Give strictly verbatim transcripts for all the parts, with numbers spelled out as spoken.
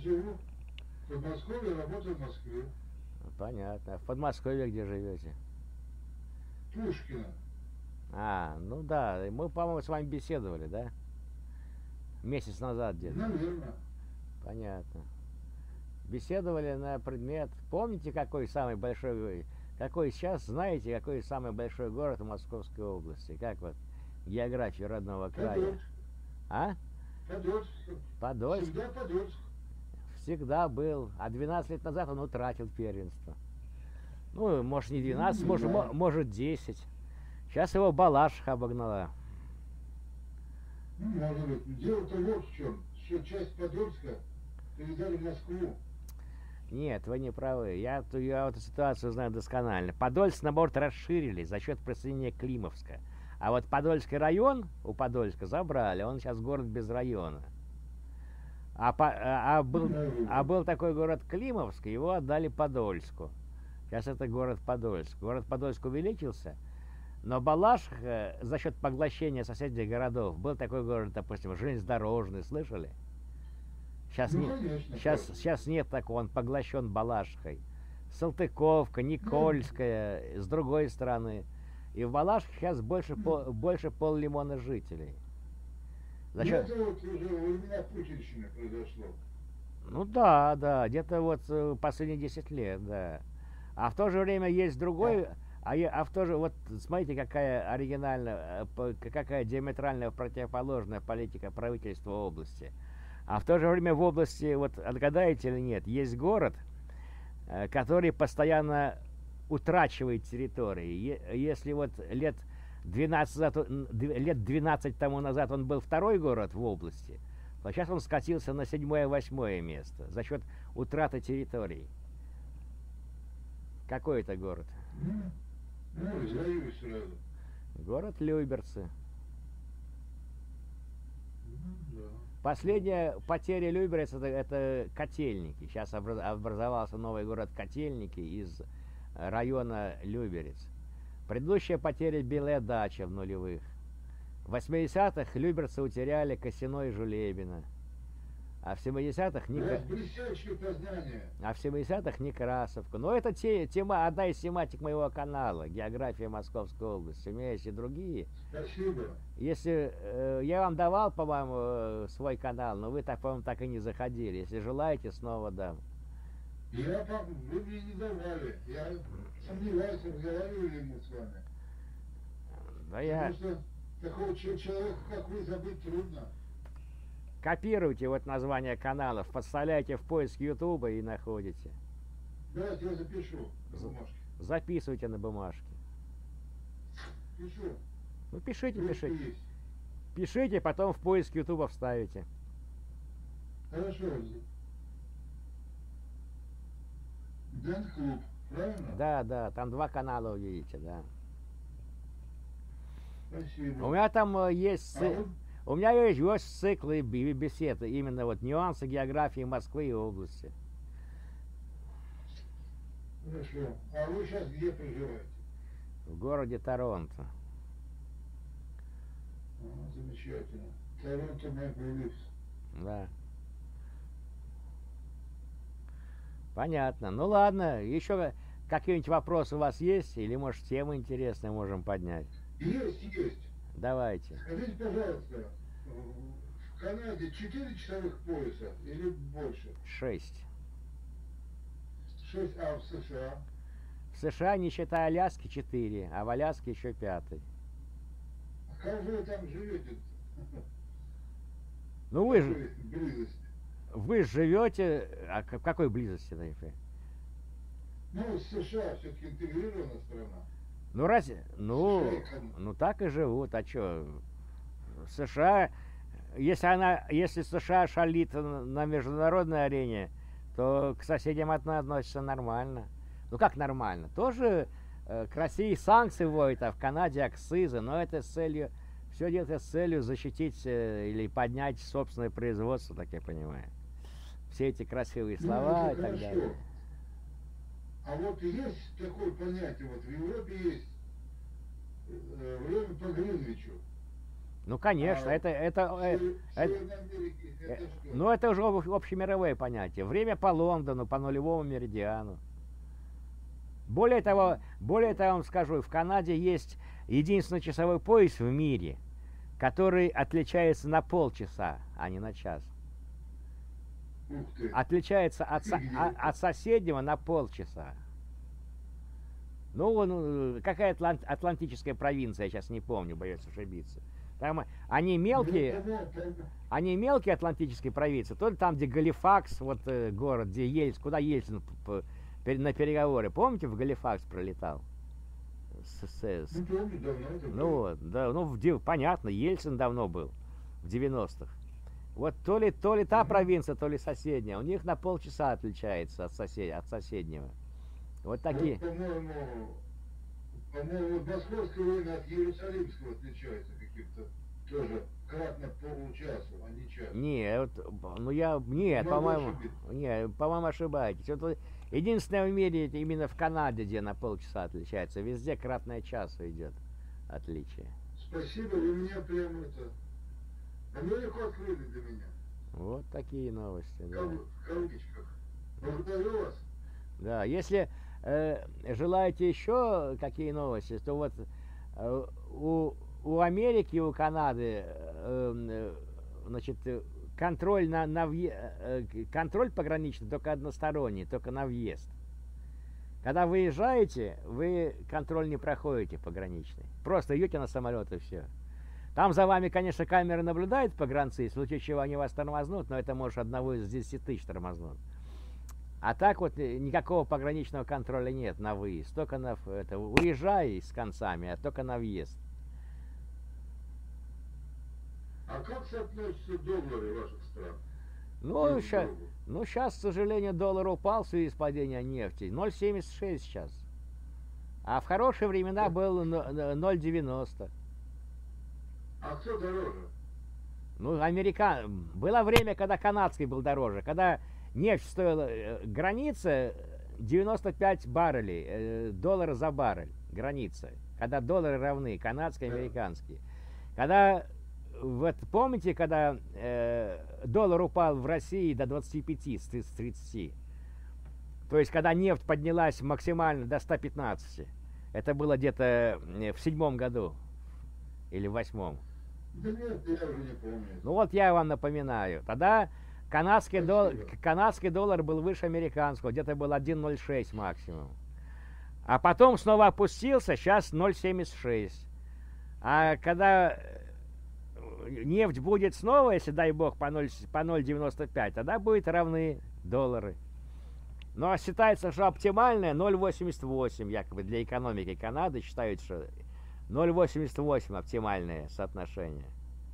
живу в Подмосковье, работаю в Москве. Понятно. А в Подмосковье где живете? Пушкина. А, ну да, мы, по-моему, с вами беседовали, да? Месяц назад где-то. Наверное. Понятно. Беседовали на предмет. Помните, какой самый большой, какой сейчас, знаете, какой самый большой город в Московской области? Как вот географию родного края? Подольск. А? Подольск. Подольск Всегда Подольск. всегда был, а двенадцать лет назад он утратил первенство. Ну, может не Ну, двенадцать, не может, мо- знаю. может десять. Сейчас его Балашиха обогнала. Ну, может быть. Дело-то вот в чем. Что часть Подольска передали в Москву. Нет, вы не правы. Я, ту- я эту ситуацию знаю досконально. Подольск, наоборот, расширили за счет присоединения Климовска. А вот Подольский район у Подольска забрали. Он сейчас город без района. А, по- а, а Ну, был, может а быть. был такой город Климовск, его отдали Подольску. Сейчас это город Подольск. Город Подольск увеличился, но Балашиха за счет поглощения соседних городов был такой город, допустим, железнодорожный, слышали? Сейчас, Ну, не, конечно, сейчас, слышал. сейчас нет такого, он поглощен Балашихой. Салтыковка, Ну, Никольская, с другой стороны. И в Балашихе сейчас больше, пол, больше поллимона жителей. За ну, счет... это вот уже во времена Путинщины произошло. Ну да, да, где-то вот э, последние десять лет, да. А в то же время есть А, другой, а, я- а в то же, вот смотрите, какая оригинальная, э, по- какая диаметрально противоположная политика правительства области. А в то же время в области, вот отгадаете или нет, есть город, э, который постоянно утрачивает территории. Е- Если вот лет двенадцать, назад он- д- лет двенадцать тому назад он был второй город в области, то сейчас он скатился на седьмое-восьмое место за счет утраты территорий. Какой это город? ну, ну, изловилось сразу. Город Люберцы. Ну, да. Последняя потеря Люберец это, это Котельники. Сейчас образ- образовался новый город Котельники из э, района Люберец. Предыдущая потеря Белая Дача в нулевых. В восьмидесятых Люберцы утеряли Косино и Жулебино. А в семидесятых У Ника... вас блестящее познание. а в семидесятых Некрасовку. Но это те, тема, одна из тематик моего канала «География Московской области». У меня есть и другие. Спасибо. Если э, я вам давал, по-моему, э, свой канал, но вы, так, по-моему, так и не заходили. Если желаете, снова дам. Я, по- вы мне не давали. Я сомневаюсь, разговаривали ли мы с вами. Да я... Потому что такого че- человека, как вы, забыть трудно. Копируйте вот название каналов, подставляйте в поиск Ютуба и находите. Давайте я запишу на За- бумажке. Записывайте на бумажке. Пишу. Ну, пишите, Ручка пишите. есть. Пишите, потом в поиск Ютуба вставите. Хорошо. Дэн-клуб, правильно? Да, да, там два канала увидите, да. Спасибо. У меня там э, есть... А ци- вот, У меня есть, есть циклы и бе- беседы, именно вот нюансы географии Москвы и области. хорошо. А вы сейчас где проживаете? В городе Торонто. А, замечательно. Торонто Мэпл Ливс. Да. Понятно. Ну ладно, еще какие-нибудь вопросы у вас есть? Или, может, темы интересные можем поднять? Есть, есть. Давайте. Скажите, пожалуйста, в Канаде четыре часовых пояса или больше? Шесть. Шесть, а в США? В США, не считая Аляски, четыре, а в Аляске еще пятый. А как же вы там живете? Ну В вы же, какой близости? вы живете... А к- в какой близости, Наифе? Ну, США все-таки интегрированная страна. Ну разве... Ну, США и Канада. ну так и живут. А что? США... Если она... Если США шалит на на международной арене, то к соседям одно относится нормально. Ну как нормально? Тоже э, к России санкции вводят, а в Канаде акцизы, но это с целью... Все делается с целью защитить э, или поднять собственное производство, так я понимаю. Все эти красивые Ну, слова это и так хорошо. далее. А вот есть такое понятие, вот в Европе есть э, время по Гринвичу. Ну, конечно, А это, это, в э, Север- в это, Северной Америке э, это что? ну, это уже об- общемировое понятие. Время по Лондону, по нулевому меридиану. Более того, более того, я вам скажу, в Канаде есть единственный часовой пояс в мире, который отличается на полчаса, а не на час. Ух ты. Отличается от, со- Где а- это? от соседнего на полчаса. Ну, он, э, какая Атлант- атлантическая провинция, я сейчас не помню, боюсь ошибиться. Там они Ну, мелкие, по-моему, по-моему, они мелкие атлантические провинции, то ли там, где Галифакс, вот э, город, где Ельцин, куда Ельцин п- п- пер- на переговоры, помните, в Галифакс пролетал? С- с- с- ну, помню, давно это ну было. вот, да, ну в де- понятно, Ельцин давно был, в девяностых. Вот то ли, то ли та Мгм. провинция, то ли соседняя, у них на полчаса отличается от, сосед, от соседнего. Вот такие. Вот, по-моему, по-моему, вот Московская война от Иерусалимского отличается каким-то тоже кратно получасу, а не час. Не, вот, ну я, нет, Могу по-моему, ошибиться. не, по-моему, ошибаетесь. Вот вы- единственное в мире, это именно в Канаде, где на полчаса отличается, везде кратное часу идет отличие. Спасибо, вы меня прямо это... Америку открыли для меня. Вот такие новости, да. Кав- В кавычках. Благодарю вас. Да, если э, желаете еще какие новости, то вот э, у, у Америки, у Канады, э, э, значит, э, контроль на, на въе- э, э, контроль пограничный только односторонний, только на въезд. Когда выезжаете, вы контроль не проходите пограничный. Просто идете на самолет и все. Там за вами, конечно, камеры наблюдают погранцы, в случае чего они вас тормознут, но это может одного из десяти тысяч тормознут. А так вот э, никакого пограничного контроля нет на выезд. Только на ф- это, уезжай с концами, а только на въезд. А как соотносятся доллары ваших стран? Ну, Друг к ща- другу? ну, сейчас, к сожалению, доллар упал в связи с падением нефти. ноль семьдесят шесть сейчас. А в хорошие времена был но- ноль девяносто. А кто дороже? Ну, америка... Было время, когда канадский был дороже. Когда нефть стоила... э, Граница девяносто пять баррелей, э, доллара за баррель. Граница. Когда доллары равны, канадские, Да. американские. Когда... Вот помните, когда э, доллар упал в России до двадцати пяти с тридцати? То есть, когда нефть поднялась максимально до ста пятнадцати. Это было где-то э, в седьмом году. Или в восьмом. Да нет, я уже не помню. Ну вот я вам напоминаю. Тогда канадский, дол... Спасибо. канадский доллар был выше американского, где-то был один ноль шесть максимум. А потом снова опустился, сейчас ноль семьдесят шесть. А когда э, нефть будет снова, если дай бог, по ноль по ноль девяносто пять, тогда будет равны доллары. Но считается, что оптимальное ноль восемьдесят восемь, якобы для экономики Канады считают, что ноль восемьдесят восемь оптимальное соотношение.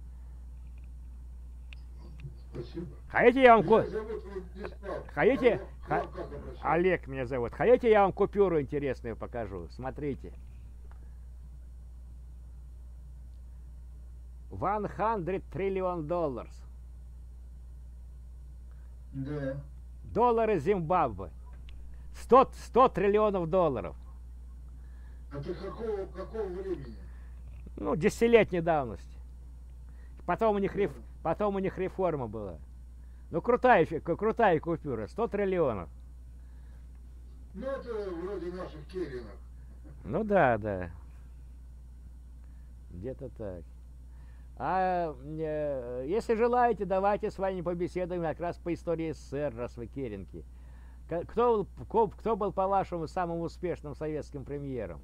Спасибо. Хотите, я вам... ку- Меня зовут Владислав. Хотите? А вам- Ха- вам как обращаться? Олег меня зовут. Хотите, я вам купюру интересную покажу? Смотрите. сто триллион долларов. Да. Доллары Зимбабве. сто, сто триллионов долларов. Это какого, какого времени? Ну, десятилетней давности. Потом у них, реф... Потом у них реформа была. Ну, крутая, фи- ку- крутая купюра. сто триллионов. Ну, это вроде наших керенок. Ну да, да. Где-то так. А э, если желаете, давайте с вами побеседуем как раз по истории СССР, раз вы керенки. К- Кто, был- ко- кто был, по-вашему, самым успешным советским премьером?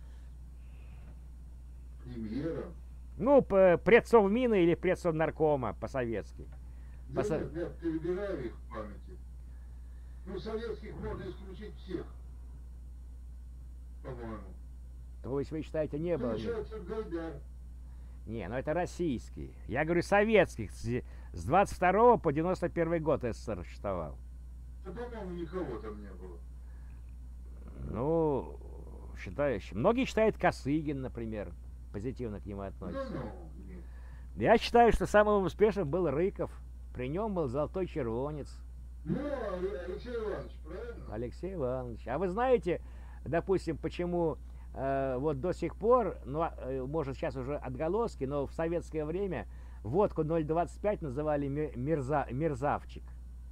Премьера. Ну, п- предсовмина или предсовнаркома по-советски. Да Посо- нет, я перебираю их в памяти. Ну, советских можно исключить всех. По-моему. То есть вы считаете, не было? ни- Получается, Гайдар. Не, ну это российские. Я говорю советских. С с двадцать второго по девяносто первый год СССР существовал. Да, по-моему, никого там не было. Ну, считаю, многие считают Косыгин, например, позитивно к нему Да относятся. ну, нет. Я считаю, что самым успешным был Рыков. При нем был золотой червонец Ну, Алексей Иванович, правильно? Алексей Иванович. А вы знаете, допустим, почему э, вот до сих пор, ну, а, э, может сейчас уже отголоски, но в советское время водку ноль двадцать пять называли ми- мерза, мерзавчик.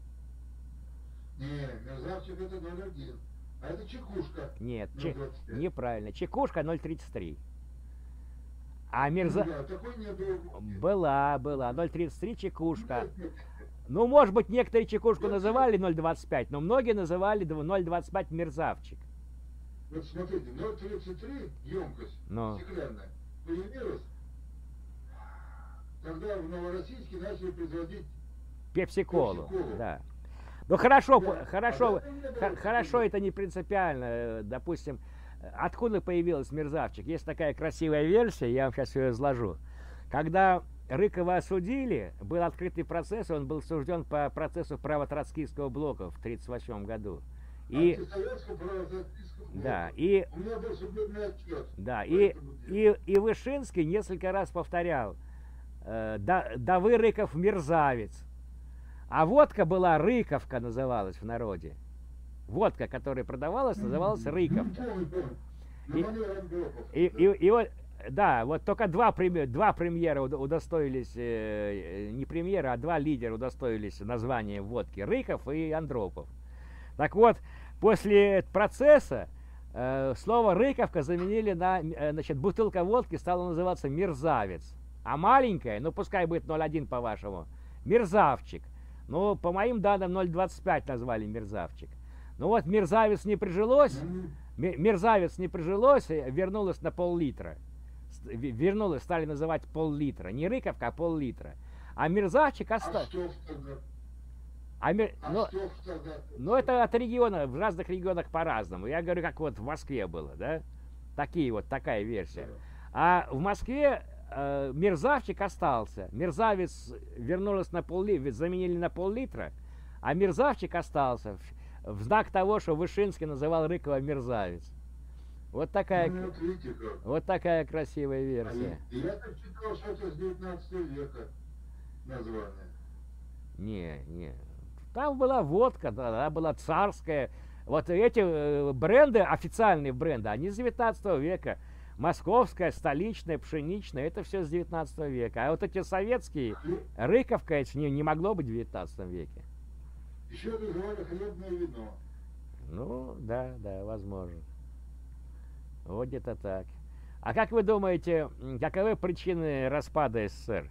Не, мерзавчик это ноль один. А это чекушка Нет, че- ноль двадцать пять. неправильно. Чекушка ноль тридцать три. А Ну мерза... да, такой не было. Была, была. ноль тридцать три чекушка. Нет, нет, Ну, может быть, некоторые чекушку называли ноль двадцать пять, но многие называли дв- ноль двадцать пять мерзавчик. вот смотрите, ноль тридцать три емкость Ну. стеклянная появилась, когда в Новороссийске начали производить Пепси-колу. Пепси-колу. Да. Ну хорошо, Да. по- хорошо, А это не было х- хорошо, такого. это не принципиально. Э, Допустим, э, откуда появилась мерзавчик? Есть такая красивая версия, я вам сейчас ее изложу. Когда Рыкова осудили, был открытый процесс, он был осужден по процессу право-троцкийского блока в тридцать восьмом году. И, Антисоветского правозащитного блока. да, и, У меня был судебный отчет. да, по и, этому делу. и, и Вышинский несколько раз повторял, э, да, да вы, Рыков, мерзавец. А водка была Рыковка, называлась в народе. Водка, которая продавалась, называлась Рыковка. Ну, помню, помню. И- На манер Андропов. И, и, и вот, да, вот только два, прем- два премьера уд- удостоились, э, э, не премьера, а два лидера удостоились названия водки. Рыков и Андропов. Так вот, после процесса э, слово «рыковка» заменили на, э, значит, бутылка водки стала называться «мерзавец». А маленькая, ну пускай будет ноль один по-вашему, «мерзавчик». Ну, по моим данным, ноль двадцать пять назвали «мерзавчик». Ну вот, «мерзавец» не прижилось, Ну, Ме- мерзавец не прижилось, э, вернулось на пол-литра. С- ве- Вернулось, стали называть пол-литра. Не рыковка, а пол-литра. А мерзавчик а остался. что тогда? А мер... А ну, что тогда? ну, это от региона, в разных регионах по-разному. Я говорю, как вот в Москве было, да? Такие вот, такая версия. А в Москве э, мерзавчик остался. Мерзавец вернулось на пол-литра, заменили на пол-литра, а мерзавчик остался. В, в знак того, что Вышинский называл Рыкова мерзавец. Вот такая, Ну, вот видите как. вот такая красивая А версия. я, я так читал, что это с девятнадцатого века название. Не, не. Там была водка, да, она была царская. Вот эти э, бренды, официальные бренды, они с девятнадцатого века. Московская, столичная, пшеничная, это все с девятнадцатого века. А вот эти советские, Хлеб- Рыковка, это не, не могло быть в девятнадцатом веке. Еще называли хлебное вино. Ну, да, да, возможно. Вот где-то так. А как вы думаете, м, каковы причины распада СССР?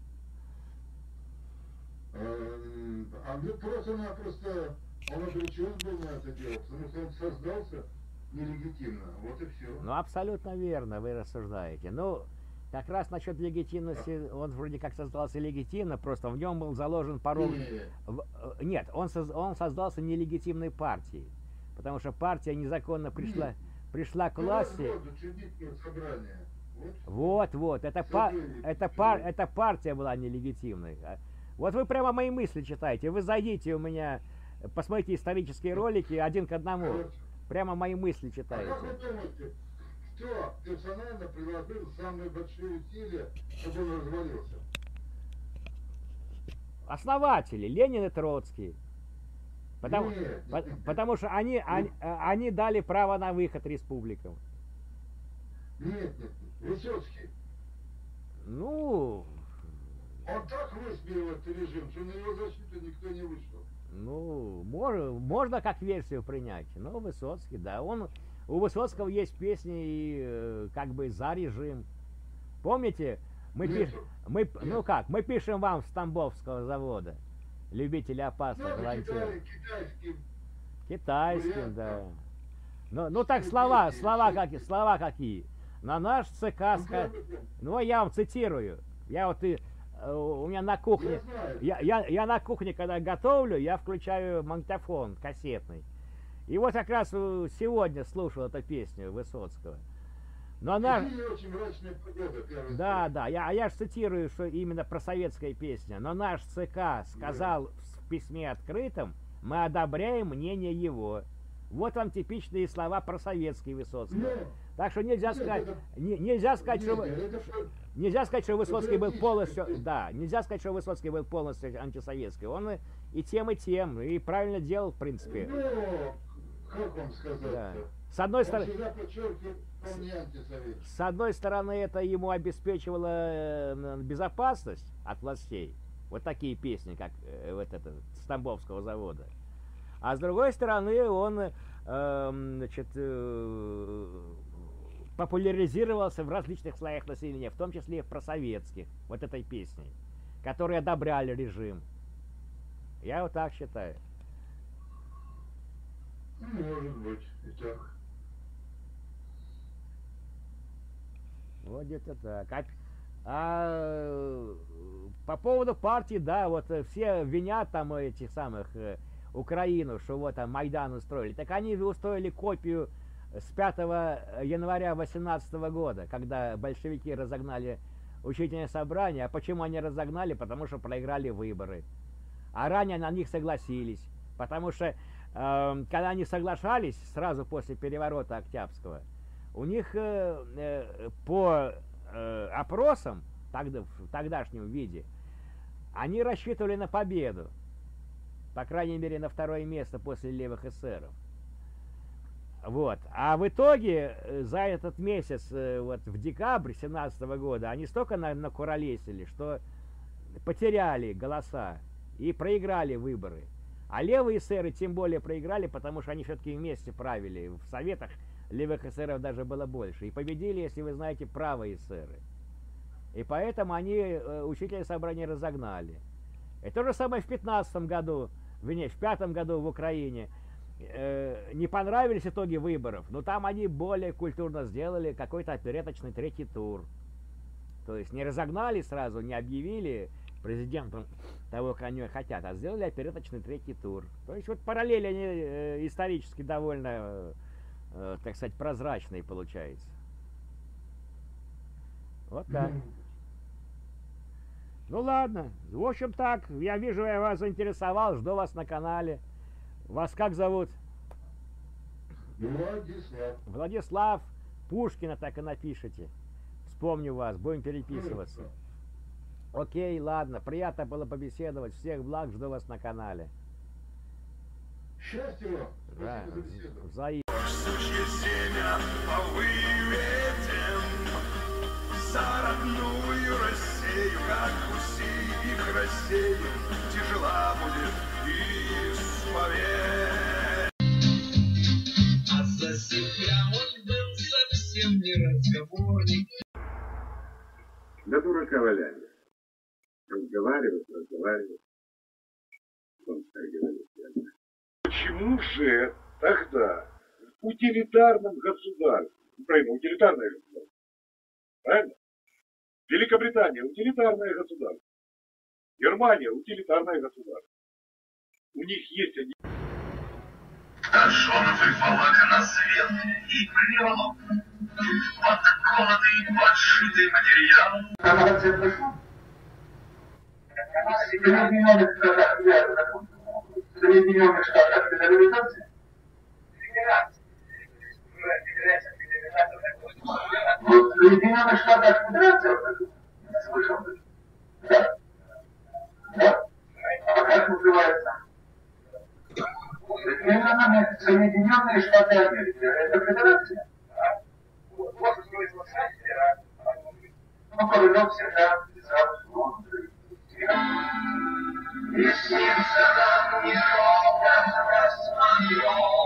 Эм, А ну просто-напросто он обречен был на это дело, потому что он создался нелегитимно. Вот и все. Ну, абсолютно верно, вы рассуждаете. Ну, как раз насчет легитимности, он вроде как создался легитимно, просто в нем был заложен порог... в- э, Нет, он, соз- он создался нелегитимной партией, потому что партия незаконно пришла, пришла к власти. собрание. Вот. Вот, вот, это, па- Забыли. это, пар- эта партия была нелегитимной. А вот вы прямо мои мысли читаете, вы зайдите у меня, посмотрите исторические ролики один к одному, Короче, прямо мои мысли а как читаете. вы думаете, кто персонально приложил самые большие усилия, чтобы он развалился? Основатели, Ленин и Троцкий. Потому, Нет, по- нет, нет. потому что они, они, э, они дали право на выход республикам. Нет, нет, нет. Высоцкий. Ну, Он так высмеял этот режим, что на его защиту никто не вышел. ну, можно, можно как версию принять. Но Высоцкий, да, он, у Высоцкого есть песни и, э, как бы за режим. Помните, мы Нету. пишем, мы, ну как, мы пишем вам с Тамбовского завода, любители Ну, опасных это волонтеров. Китай, китайский. Китайским, Вариант, да. да. Ну, ну так Ну, слова, видите, слова, видите. какие, слова какие. На наш ЦК, ска- ну я вам цитирую. Я вот и, э, у меня на кухне, Я знаю. я, я, я на кухне, когда готовлю, я включаю магнитофон кассетный. И вот как раз э, сегодня слушал эту песню Высоцкого. Но она, Какие очень мрачная погода, первый да, стих. да, я, а я же цитирую, что именно про советская песня. Но наш ЦК сказал в письме открытом, мы одобряем мнение его. Вот вам типичные слова про советский Высоцкий. Ну, Так что нельзя нет, сказать, это- не- нельзя сказать, нет, что, вы- это что- нельзя сказать, что Высоцкий был патриотический полностью, стих. да, нельзя сказать, что Высоцкий был полностью антисоветский. Он и, и тем, и тем, и правильно делал, в принципе. Ну, как вам сказать? Да. С одной Он стороны, всегда подчеркивал, вполне антисоветский. С одной стороны, это ему обеспечивало э, безопасность от властей. Вот такие песни, как э, вот это, с Тамбовского завода. А с другой стороны, он э, значит, э, популяризировался в различных слоях населения, в том числе и в просоветских, вот этой песней, которые одобряли режим. Я вот так считаю. Может быть, и так. Вот где-то так. А, а по поводу партии, да, вот все винят там этих самых э, Украину, что вот там Майдан устроили. Так они устроили копию с пятого января восемнадцатого года, когда большевики разогнали учительное собрание. А почему они разогнали? Потому что проиграли выборы. А ранее на них согласились. Потому что, э, когда они соглашались, сразу после переворота Октябрьского, у них э, э, по э, опросам, тогда, в тогдашнем виде, они рассчитывали на победу. По крайней мере, на второе место после левых эсеров. Вот. А в итоге за этот месяц, вот в декабре семнадцатого года, они столько на, накуролесили, что потеряли голоса и проиграли выборы. А левые эсеры тем более проиграли, потому что они все-таки вместе правили. В советах левых эсеров даже было больше. И победили, если вы знаете, правые эсеры. И поэтому они э, учительное собрание разогнали. И то же самое в пятнадцатом году, вернее, в пятом году в Украине. Э, не понравились итоги выборов, но там они более культурно сделали какой-то опереточный третий тур. То есть не разогнали сразу, не объявили президентом того, как они хотят, а сделали опереточный третий тур. То есть вот параллели они э, исторически довольно, э, так сказать, прозрачные получается. Вот так. Ну ладно, в общем так, я вижу, я вас заинтересовал, жду вас на канале. Вас как зовут? Владислав. Владислав Пушкина, так и напишите. Вспомню вас, будем переписываться. Окей, ладно, приятно было побеседовать. Всех благ, жду вас на канале. Счастья вам. Да, Спасибо за беседу. взаимно. Сучье семя выветим за родную Россию, как уси их рассеем, тяжела будет исповедь. А за себя он был совсем не разговорник. Да дурака валяли. Разговаривать, разговаривать. Он так говорит. Почему же тогда в утилитарном государстве, Украина утилитарное государство, правильно? Великобритания утилитарное государство, Германия утилитарное государство. У них есть один... Тошоновый волокна свет и плел, подколотый, подшитый материал. В Соединенных Штатах федерализация? Вот в Соединенных Штатах федерация, я слышал. Да? Да? А как называется? Соединенные, Соединенные Штаты Америки. Это федерация? Ну, Королев всегда писал, что он И снится нам не ровно рассмотрел.